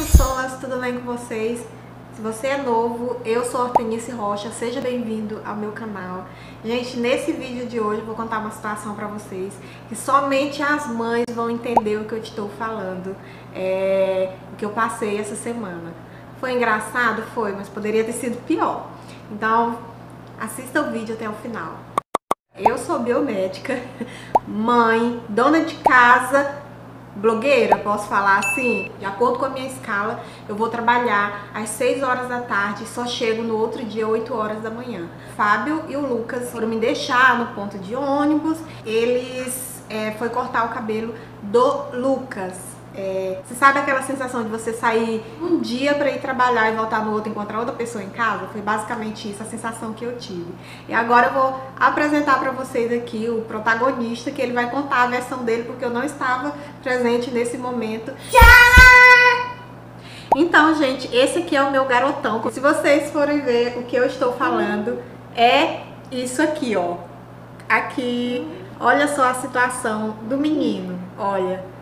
pessoas, tudo bem com vocês? Se você é novo, eu sou Hortenice Rocha, seja bem-vindo ao meu canal. Gente, nesse vídeo de hoje eu vou contar uma situação pra vocês que somente as mães vão entender o que eu estou falando, o que eu passei essa semana. Foi engraçado? Foi, mas poderia ter sido pior. Então, assista o vídeo até o final. Eu sou biomédica, mãe, dona de casa, blogueira, posso falar assim? De acordo com a minha escala, eu vou trabalhar às 6 horas da tarde e só chego no outro dia, 8 horas da manhã. Fábio e o Lucas foram me deixar no ponto de ônibus. Eles foi cortar o cabelo do Lucas. Você sabe aquela sensação de você sair um dia para ir trabalhar e voltar no outro e encontrar outra pessoa em casa? Foi basicamente isso a sensação que eu tive. E agora eu vou apresentar para vocês aqui o protagonista, que ele vai contar a versão dele, porque eu não estava presente nesse momento. Tchau! Então, gente, esse aqui é o meu garotão. Se vocês forem ver o que eu estou falando, é isso aqui, ó. Aqui, olha só a situação do menino, olha.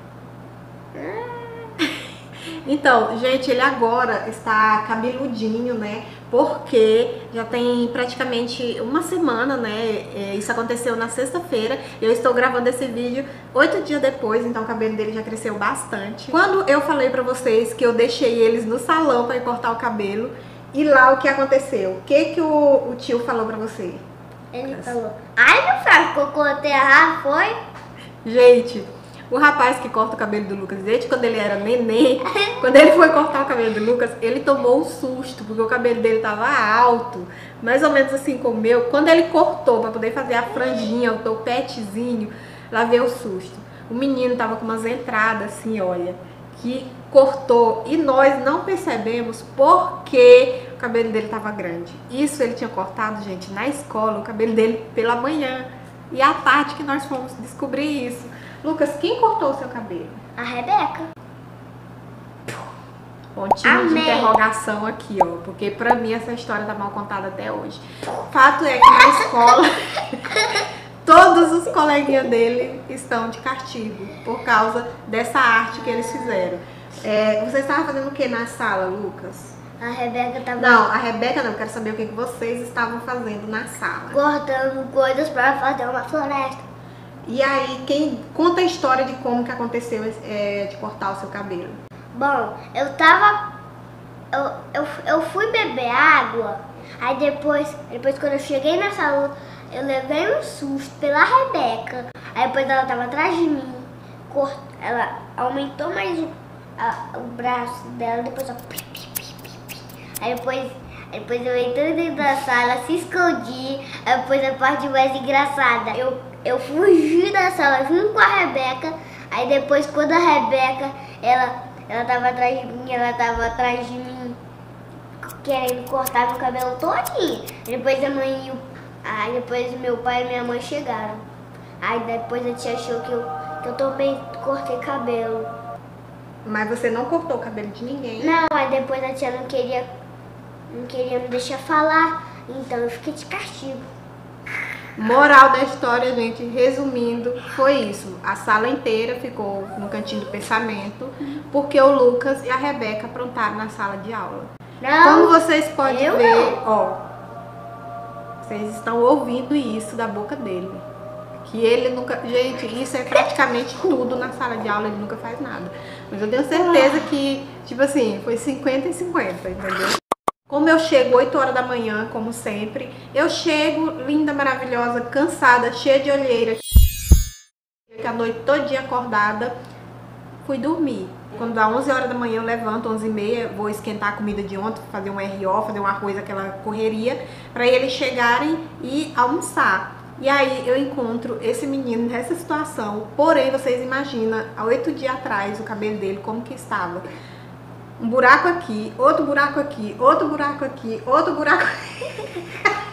Então, gente, ele agora está cabeludinho, né? Porque já tem praticamente uma semana, né? Isso aconteceu na sexta-feira. Eu estou gravando esse vídeo 8 dias depois, então o cabelo dele já cresceu bastante. Quando eu falei pra vocês que eu deixei eles no salão pra ir cortar o cabelo, e lá o que aconteceu? O que o tio falou pra você? Ele falou, ai meu filho, cocô errado, foi? Gente, o rapaz que corta o cabelo do Lucas, desde quando ele era neném, quando ele foi cortar o cabelo do Lucas, ele tomou um susto, porque o cabelo dele tava alto, mais ou menos assim como o meu. Quando ele cortou para poder fazer a franjinha, o topetezinho, lá veio o susto. O menino tava com umas entradas assim, olha, que cortou, e nós não percebemos porque o cabelo dele tava grande. Isso ele tinha cortado, gente, na escola, o cabelo dele pela manhã, e à tarde que nós fomos descobrir isso. Lucas, quem cortou o seu cabelo? A Rebeca. Pontinho de interrogação aqui, ó. Porque pra mim essa história tá mal contada até hoje. Fato é que na escola todos os coleguinhas dele estão de castigo por causa dessa arte que eles fizeram. Você estava fazendo o que na sala, Lucas? A Rebeca tava... Não, a Rebeca não. Eu quero saber o que vocês estavam fazendo na sala. Cortando coisas pra fazer uma floresta. E aí, quem conta a história de como que aconteceu de cortar o seu cabelo? Bom, eu fui beber água, aí depois quando eu cheguei na sala, eu levei um susto pela Rebeca. Aí depois ela tava atrás de mim, ela aumentou mais o braço dela, depois ela... Aí depois eu entrei dentro da sala, se escondi, aí depois a parte mais engraçada, eu fugi da sala junto com a Rebeca. Aí depois, quando a Rebeca, ela tava atrás de mim, querendo cortar meu cabelo todinho. Aí depois meu pai e minha mãe chegaram. Aí depois a tia achou que eu também cortei cabelo. Mas você não cortou o cabelo de ninguém? Não, aí depois a tia não queria me deixar falar, então eu fiquei de castigo. Moral da história, gente, resumindo, foi isso. A sala inteira ficou no cantinho do pensamento, porque o Lucas e a Rebeca aprontaram na sala de aula. Não, como vocês podem ver, não. ó, vocês estão ouvindo isso da boca dele. Que ele nunca... Gente, isso é praticamente tudo na sala de aula, ele nunca faz nada. Mas eu tenho certeza que, tipo assim, foi 50 e 50, entendeu? Como eu chego 8 horas da manhã, como sempre, eu chego linda, maravilhosa, cansada, cheia de olheira, a noite todinha acordada, fui dormir. Quando dá 11 horas da manhã eu levanto, 11h30, vou esquentar a comida de ontem, fazer um RO, fazer um arroz, aquela correria, para eles chegarem e almoçar. E aí eu encontro esse menino nessa situação, porém vocês imaginam, há 8 dias atrás, o cabelo dele como que estava. Um buraco aqui, outro buraco aqui, outro buraco aqui, outro buraco aqui.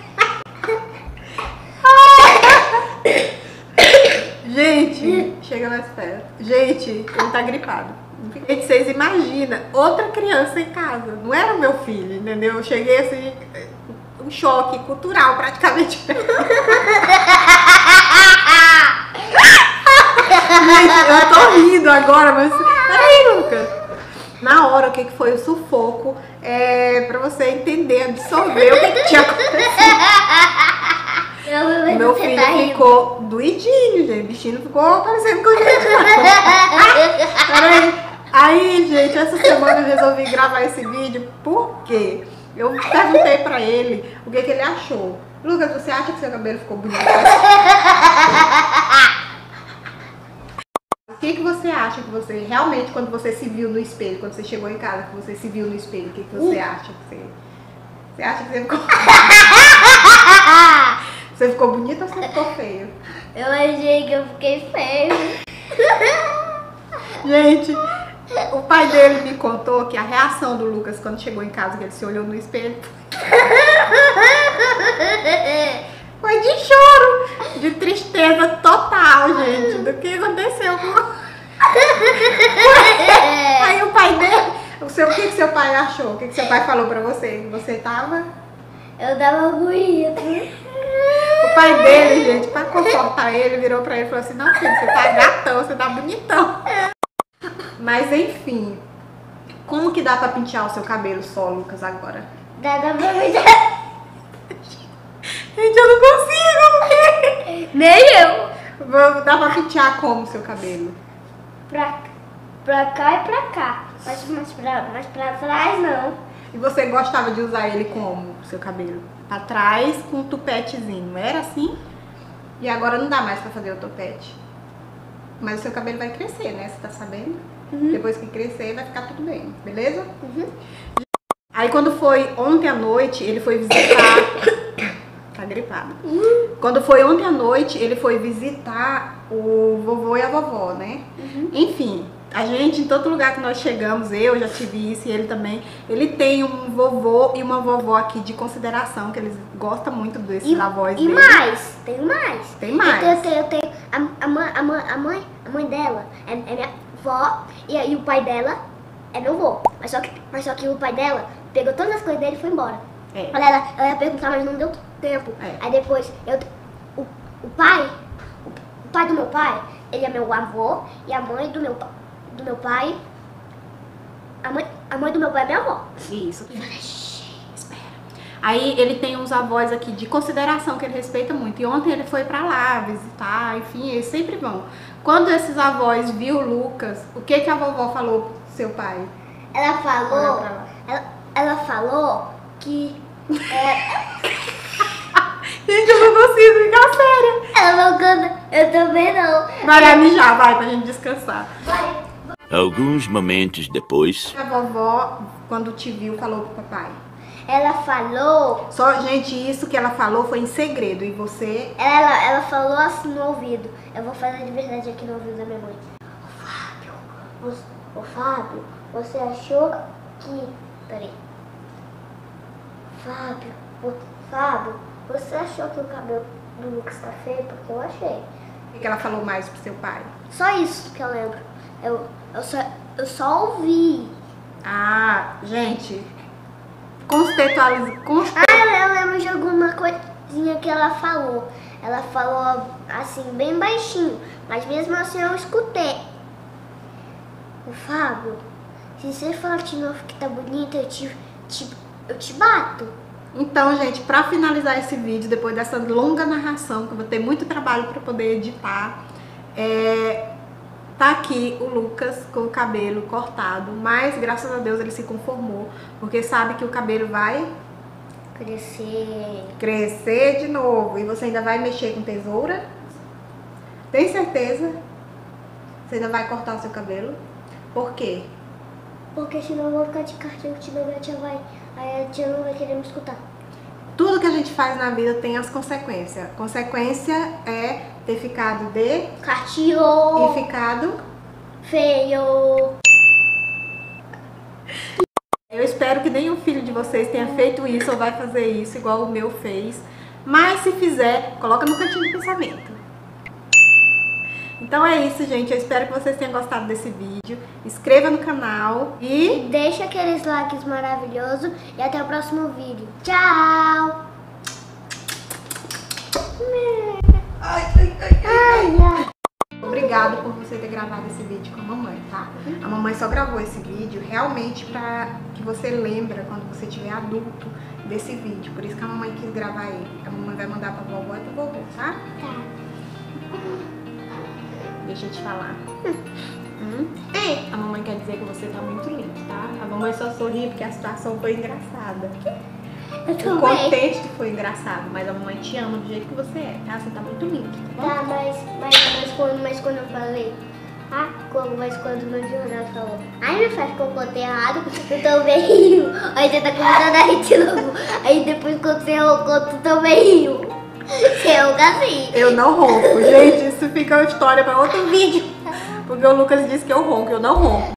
Gente, chega mais perto. Gente, ele tá gripado. Gente, vocês imaginam, outra criança em casa. Não era o meu filho, entendeu? Eu cheguei assim, um choque cultural praticamente. Gente, eu tô rindo agora, mas... Peraí, Lucas. na hora o que foi o sufoco, pra você entender, absorver o que tinha acontecido. Meu filho ficou doidinho, gente. O bichinho ficou parecendo com o gente. Peraí. Aí, gente, essa semana eu resolvi gravar esse vídeo porque eu perguntei pra ele o que ele achou. Lucas, você acha que seu cabelo ficou bonito? O que você acha que você realmente, quando você se viu no espelho, quando você chegou em casa, que você se viu no espelho, o que você acha que você acha que você ficou... Você ficou bonita ou você ficou feio? Eu achei que eu fiquei feio. Gente, o pai dele me contou que a reação do Lucas quando chegou em casa, que ele se olhou no espelho, foi de choro, de tristeza total, gente, do que aconteceu com... Aí o pai dele, o que seu pai achou? O que seu pai falou pra você? Você tava... Eu tava bonita. O pai dele, gente, pra confortar ele, virou pra ele e falou assim, não, filho, você tá gatão, você tá bonitão. Mas enfim, como que dá pra pentear o seu cabelo só, Lucas, agora? Dá pra pentear. Gente, eu não consigo. Nem eu. Dá pra pentear como o seu cabelo? Pra cá e pra cá. Mas pra trás não. E você gostava de usar ele como, o seu cabelo? Pra trás com um tupetezinho, era assim? E agora não dá mais pra fazer o topete. Mas o seu cabelo vai crescer, né? Você tá sabendo? Uhum. Depois que crescer vai ficar tudo bem, beleza? Uhum. Aí quando foi ontem à noite, ele foi visitar... Tá gripado. Quando foi ontem à noite, ele foi visitar o vovô e a vovó, né? Uhum. Enfim, a gente, em todo lugar que nós chegamos, eu já tive isso e ele também, ele tem um vovô e uma vovó aqui de consideração, que eles gostam muito desses avós dele. E mais, tem mais. Tem mais. Eu tenho a mãe dela é minha avó e o pai dela é meu avô. Mas só que o pai dela pegou todas as coisas dele e foi embora. É. Ela ia perguntar, mas não deu tempo. É. Aí depois, o pai do meu pai, ele é meu avô e a mãe do meu pai, a mãe do meu pai é minha avó. Isso. Espera. Aí ele tem uns avós aqui de consideração que ele respeita muito. E ontem ele foi pra lá visitar, enfim, eles sempre vão. Quando esses avós viu o Lucas, o que a vovó falou pro seu pai? Ela falou, Olha pra lá. ela falou que Gente, eu não consigo ficar séria. ela não canta, eu também não. Vai lá mijar, vai, pra gente descansar. Vai. Alguns momentos depois. A vovó, quando te viu, falou pro papai. Ela falou, Só, gente, isso que ela falou foi em segredo. E você... ela falou assim no ouvido. Eu vou fazer de verdade aqui no ouvido da minha mãe. Ô Fábio, você achou que... Peraí. Fábio, você achou que o cabelo do Lucas tá feio? Porque eu achei. O que ela falou mais pro seu pai? Só isso que eu lembro. Eu só ouvi. Ah, gente... Contextualiza... Eu lembro de alguma coisinha que ela falou. Ela falou assim, bem baixinho. Mas mesmo assim eu escutei. O Fábio, se você falar de novo que tá bonita, eu te bato. Então, gente, pra finalizar esse vídeo, depois dessa longa narração, que eu vou ter muito trabalho pra poder editar, tá aqui o Lucas com o cabelo cortado, mas graças a Deus ele se conformou, porque sabe que o cabelo vai crescer de novo. E você ainda vai mexer com tesoura? Tem certeza? Você ainda vai cortar o seu cabelo? Por quê? Porque senão eu vou ficar de castigo, senão a tia vai... Aí a tia não vai querer me escutar. Tudo que a gente faz na vida tem as consequências. Consequência é ter ficado de... Castigo! E ficado... Feio! Eu espero que nenhum filho de vocês tenha feito isso ou vai fazer isso igual o meu fez. Mas se fizer, coloca no cantinho de pensamento. Então é isso, gente. Eu espero que vocês tenham gostado desse vídeo. Inscreva no canal e... Deixa aqueles likes maravilhosos e até o próximo vídeo. Tchau! Ai. Ai, ai. Obrigada. obrigado por você ter gravado esse vídeo com a mamãe, tá? A mamãe só gravou esse vídeo realmente pra que você lembra quando você tiver adulto desse vídeo. Por isso que a mamãe quis gravar ele. A mamãe vai mandar pra vovó e pro vovô, tá? Tá. Deixa eu te falar. A mamãe quer dizer que você tá muito lindo, tá? A mamãe só sorri porque a situação foi engraçada. Eu O também. contexto foi engraçado, mas a mamãe te ama do jeito que você é, tá? Você tá muito lindo, tá bom? Tá, mas quando eu falei, mas quando o meu jornal falou, ai, meu pai ficou contei errado, eu também rio. Aí você tá começando a rir de novo. Aí depois quando você roncou, tu também riu. Você ronca assim. Eu não ronco, gente, isso fica uma história pra outro vídeo. Porque o Lucas disse que eu ronco, eu não ronco.